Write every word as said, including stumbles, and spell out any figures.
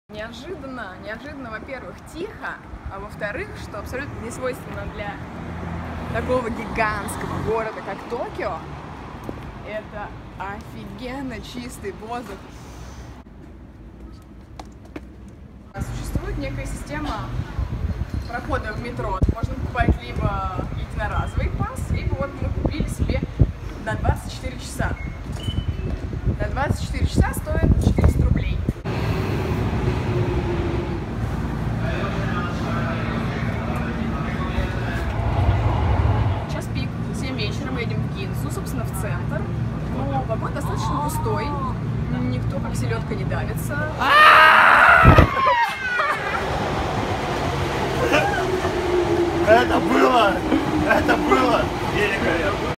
Неожиданно, неожиданно, во-первых, тихо, а во-вторых, что абсолютно не свойственно для такого гигантского города, как Токио, это офигенно чистый воздух. Существует некая система прохода в метро. Можно покупать либо единоразовый пас, либо вот мы купили себе на двадцать четыре часа. На двадцать четыре часа стоит четыреста рублей. Сейчас пик, семь вечера, мы едем в Гинзу, собственно, в центр. Но вагон достаточно пустой, никто как селедка не давится. Это было